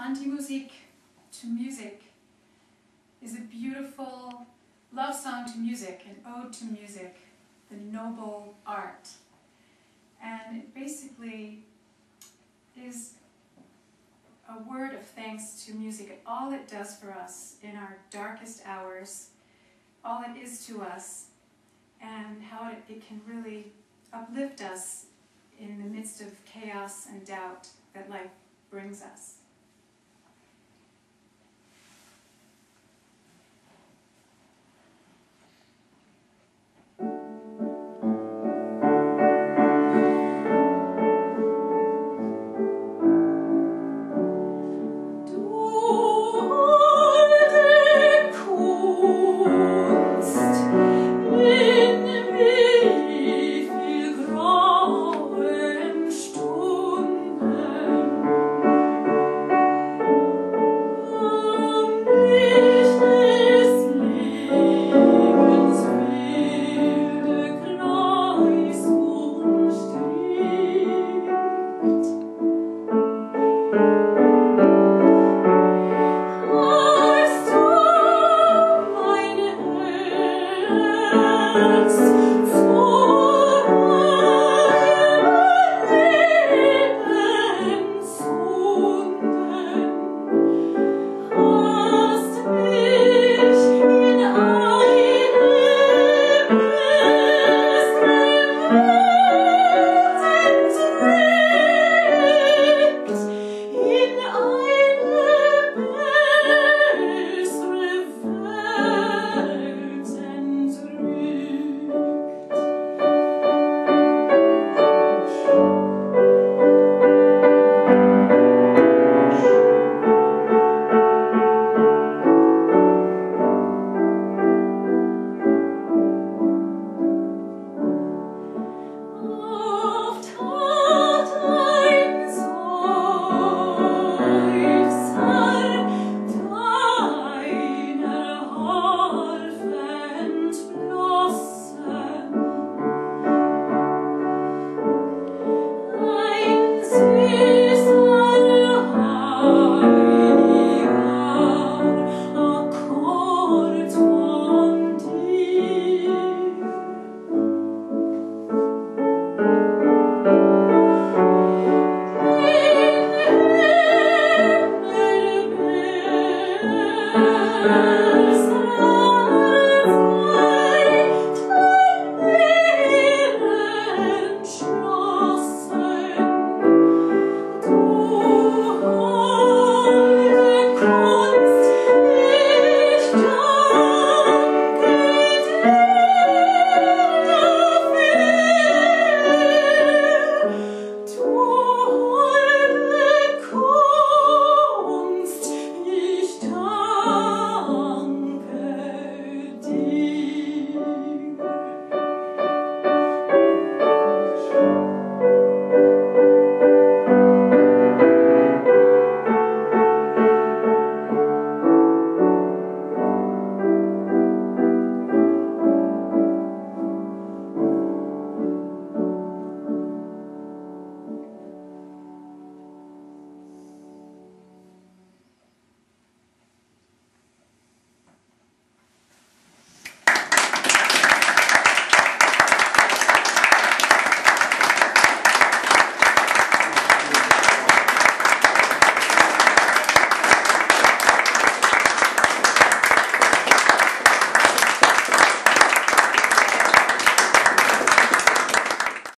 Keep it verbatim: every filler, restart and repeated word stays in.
Anti-Musik to Music is a beautiful love song to music, an ode to music, the noble art. And it basically is a word of thanks to music, all it does for us in our darkest hours, all it is to us, and how it, it can really uplift us in the midst of chaos and doubt that life brings us.